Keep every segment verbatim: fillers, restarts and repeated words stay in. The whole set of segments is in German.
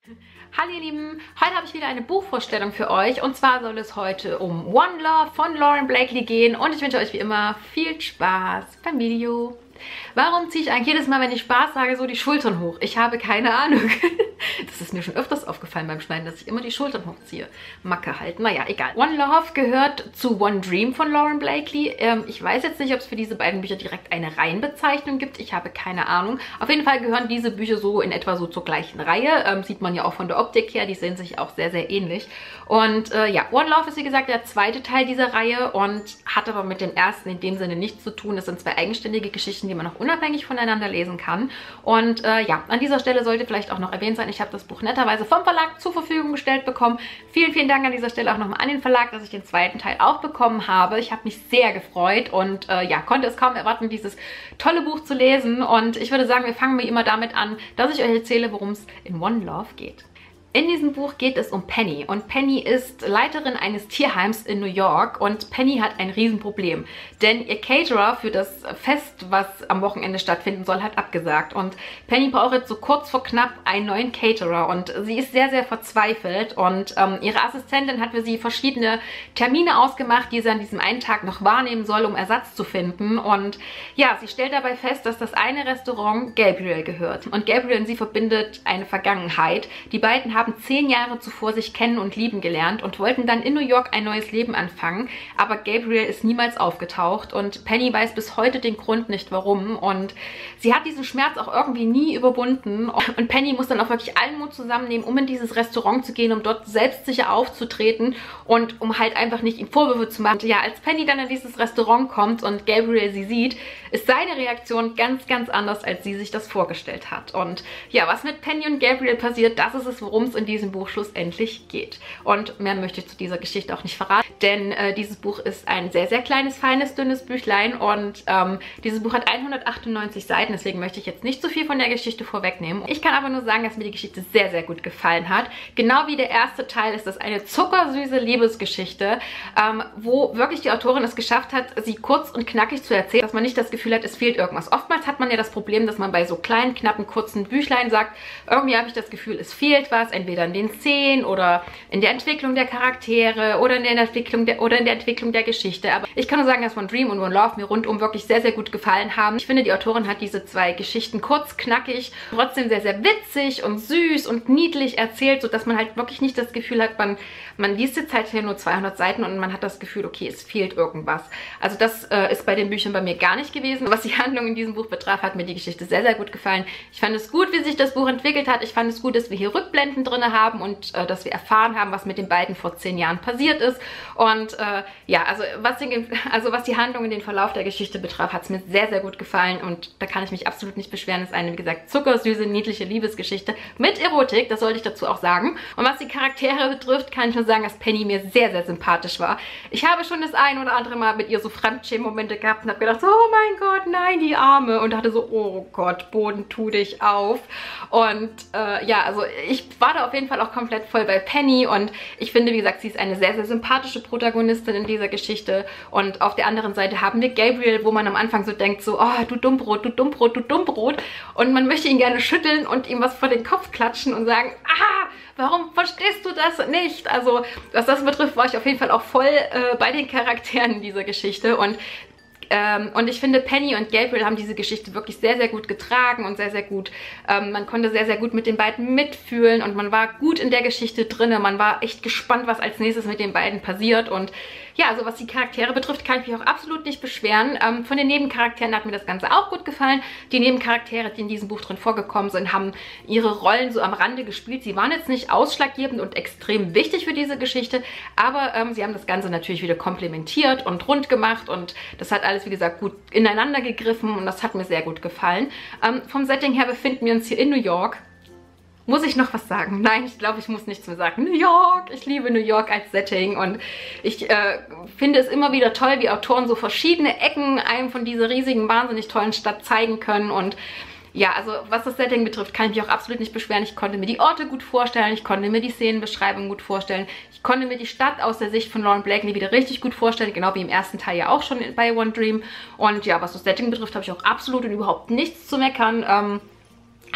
Hallo ihr Lieben, heute habe ich wieder eine Buchvorstellung für euch und zwar soll es heute um One Love von Lauren Blakely gehen und ich wünsche euch wie immer viel Spaß beim Video. Warum ziehe ich eigentlich jedes Mal, wenn ich Spaß sage, so die Schultern hoch? Ich habe keine Ahnung. Das ist mir schon öfters aufgefallen beim Schneiden, dass ich immer die Schultern hochziehe. Macke halt, naja, egal. One Love gehört zu One Dream von Lauren Blakely. Ähm, ich weiß jetzt nicht, ob es für diese beiden Bücher direkt eine Reihenbezeichnung gibt. Ich habe keine Ahnung. Auf jeden Fall gehören diese Bücher so in etwa so zur gleichen Reihe. Ähm, sieht man ja auch von der Optik her. Die sehen sich auch sehr, sehr ähnlich. Und äh, ja, One Love ist wie gesagt der zweite Teil dieser Reihe und hat aber mit dem ersten in dem Sinne nichts zu tun. Das sind zwei eigenständige Geschichten, die man auch unabhängig voneinander lesen kann. Und äh, ja, an dieser Stelle sollte vielleicht auch noch erwähnt sein, ich habe das Buch netterweise vom Verlag zur Verfügung gestellt bekommen. Vielen, vielen Dank an dieser Stelle auch nochmal an den Verlag, dass ich den zweiten Teil auch bekommen habe. Ich habe mich sehr gefreut und äh, ja, konnte es kaum erwarten, dieses tolle Buch zu lesen. Und ich würde sagen, wir fangen wie immer damit an, dass ich euch erzähle, worum es in One Love geht. In diesem Buch geht es um Penny und Penny ist Leiterin eines Tierheims in New York und Penny hat ein Riesenproblem, denn ihr Caterer für das Fest, was am Wochenende stattfinden soll, hat abgesagt und Penny braucht jetzt so kurz vor knapp einen neuen Caterer und sie ist sehr, sehr verzweifelt und ähm, ihre Assistentin hat für sie verschiedene Termine ausgemacht, die sie an diesem einen Tag noch wahrnehmen soll, um Ersatz zu finden und ja, sie stellt dabei fest, dass das eine Restaurant Gabriel gehört und Gabriel und sie verbindet eine Vergangenheit. Die beiden haben zehn Jahre zuvor sich kennen und lieben gelernt und wollten dann in New York ein neues Leben anfangen, aber Gabriel ist niemals aufgetaucht und Penny weiß bis heute den Grund nicht, warum und sie hat diesen Schmerz auch irgendwie nie überwunden und Penny muss dann auch wirklich allen Mut zusammennehmen, um in dieses Restaurant zu gehen, um dort selbstsicher aufzutreten und um halt einfach nicht ihm Vorwürfe zu machen. Und ja, als Penny dann in dieses Restaurant kommt und Gabriel sie sieht, ist seine Reaktion ganz, ganz anders, als sie sich das vorgestellt hat. Und ja, was mit Penny und Gabriel passiert, das ist es, worum es in diesem Buch schlussendlich geht. Und mehr möchte ich zu dieser Geschichte auch nicht verraten, denn äh, dieses Buch ist ein sehr, sehr kleines, feines, dünnes Büchlein und ähm, dieses Buch hat hundertachtundneunzig Seiten, deswegen möchte ich jetzt nicht zu viel von der Geschichte vorwegnehmen. Ich kann aber nur sagen, dass mir die Geschichte sehr, sehr gut gefallen hat. Genau wie der erste Teil ist das eine zuckersüße Liebesgeschichte, ähm, wo wirklich die Autorin es geschafft hat, sie kurz und knackig zu erzählen, dass man nicht das Gefühl hat, es fehlt irgendwas. Oftmals hat man ja das Problem, dass man bei so kleinen, knappen, kurzen Büchlein sagt, irgendwie habe ich das Gefühl, es fehlt was, entweder in den Szenen oder in der Entwicklung der Charaktere oder in der Entwicklung der, oder in der Entwicklung der Geschichte. Aber ich kann nur sagen, dass One Dream und One Love mir rundum wirklich sehr, sehr gut gefallen haben. Ich finde, die Autorin hat diese zwei Geschichten kurz, knackig, trotzdem sehr, sehr witzig und süß und niedlich erzählt, sodass man halt wirklich nicht das Gefühl hat, man, man liest jetzt halt hier nur zweihundert Seiten und man hat das Gefühl, okay, es fehlt irgendwas. Also das äh, ist bei den Büchern bei mir gar nicht gewesen. Was die Handlung in diesem Buch betraf, hat mir die Geschichte sehr, sehr gut gefallen. Ich fand es gut, wie sich das Buch entwickelt hat. Ich fand es gut, dass wir hier Rückblenden drin haben und äh, dass wir erfahren haben, was mit den beiden vor zehn Jahren passiert ist. Und äh, ja, also was, den, also was die Handlung in den Verlauf der Geschichte betraf, hat es mir sehr, sehr gut gefallen und da kann ich mich absolut nicht beschweren. Es ist eine, wie gesagt, zuckersüße, niedliche Liebesgeschichte mit Erotik, das sollte ich dazu auch sagen. Und was die Charaktere betrifft, kann ich nur sagen, dass Penny mir sehr, sehr sympathisch war. Ich habe schon das ein oder andere Mal mit ihr so Fremdschämen-Momente gehabt und habe gedacht, so, oh mein Gott, nein, die Arme. Und dachte so, oh Gott, Boden, tu dich auf. Und äh, ja, also ich war da auf jeden Fall auch komplett voll bei Penny und ich finde, wie gesagt, sie ist eine sehr, sehr sympathische Protagonistin in dieser Geschichte und auf der anderen Seite haben wir Gabriel, wo man am Anfang so denkt, so, oh, du Dummbrot, du Dummbrot, du Dummbrot und man möchte ihn gerne schütteln und ihm was vor den Kopf klatschen und sagen, ah, warum verstehst du das nicht? Also, was das betrifft, war ich auf jeden Fall auch voll äh, bei den Charakteren in dieser Geschichte und Ähm, und ich finde, Penny und Gabriel haben diese Geschichte wirklich sehr, sehr gut getragen und sehr, sehr gut, ähm, man konnte sehr, sehr gut mit den beiden mitfühlen und man war gut in der Geschichte drin. Man war echt gespannt, was als nächstes mit den beiden passiert und ja, also was die Charaktere betrifft, kann ich mich auch absolut nicht beschweren. Ähm, von den Nebencharakteren hat mir das Ganze auch gut gefallen. Die Nebencharaktere, die in diesem Buch drin vorgekommen sind, haben ihre Rollen so am Rande gespielt. Sie waren jetzt nicht ausschlaggebend und extrem wichtig für diese Geschichte, aber ähm, sie haben das Ganze natürlich wieder komplementiert und rund gemacht und das hat alles, wie gesagt, gut ineinander gegriffen und das hat mir sehr gut gefallen. Ähm, vom Setting her befinden wir uns hier in New York. Muss ich noch was sagen? Nein, ich glaube, ich muss nichts mehr sagen. New York! Ich liebe New York als Setting und ich äh, finde es immer wieder toll, wie Autoren so verschiedene Ecken einem von dieser riesigen, wahnsinnig tollen Stadt zeigen können und ja, also was das Setting betrifft, kann ich mich auch absolut nicht beschweren. Ich konnte mir die Orte gut vorstellen, ich konnte mir die Szenenbeschreibung gut vorstellen, ich konnte mir die Stadt aus der Sicht von Lauren Blakely wieder richtig gut vorstellen, genau wie im ersten Teil ja auch schon bei One Dream. Und ja, was das Setting betrifft, habe ich auch absolut und überhaupt nichts zu meckern. Ähm,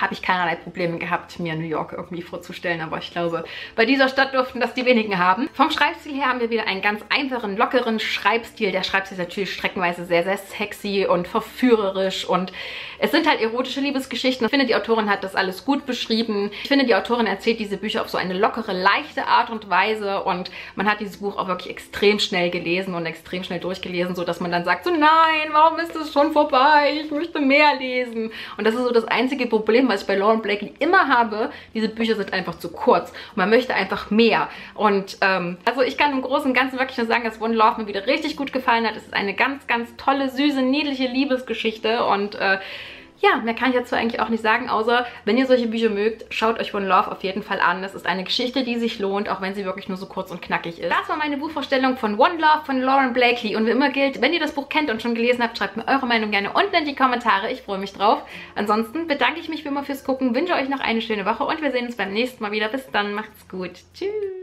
habe ich keinerlei Probleme gehabt, mir New York irgendwie vorzustellen. Aber ich glaube, bei dieser Stadt durften das die wenigen haben. Vom Schreibstil her haben wir wieder einen ganz einfachen, lockeren Schreibstil. Der Schreibstil ist natürlich streckenweise sehr, sehr sexy und verführerisch. Und es sind halt erotische Liebesgeschichten. Ich finde, die Autorin hat das alles gut beschrieben. Ich finde, die Autorin erzählt diese Bücher auf so eine lockere, leichte Art und Weise. Und man hat dieses Buch auch wirklich extrem schnell gelesen und extrem schnell durchgelesen, sodass man dann sagt so, nein, warum ist es schon vorbei? Ich möchte mehr lesen. Und das ist so das einzige Problem, was ich bei Lauren Blakely immer habe. Diese Bücher sind einfach zu kurz. Und man möchte einfach mehr. Und ähm, also ich kann im Großen und Ganzen wirklich nur sagen, dass One Love mir wieder richtig gut gefallen hat. Es ist eine ganz, ganz tolle, süße, niedliche Liebesgeschichte. Und äh, ja, mehr kann ich dazu eigentlich auch nicht sagen, außer wenn ihr solche Bücher mögt, schaut euch One Love auf jeden Fall an. Das ist eine Geschichte, die sich lohnt, auch wenn sie wirklich nur so kurz und knackig ist. Das war meine Buchvorstellung von One Love von Lauren Blakely. Und wie immer gilt, wenn ihr das Buch kennt und schon gelesen habt, schreibt mir eure Meinung gerne unten in die Kommentare. Ich freue mich drauf. Ansonsten bedanke ich mich wie immer fürs Gucken, wünsche euch noch eine schöne Woche und wir sehen uns beim nächsten Mal wieder. Bis dann, macht's gut. Tschüss.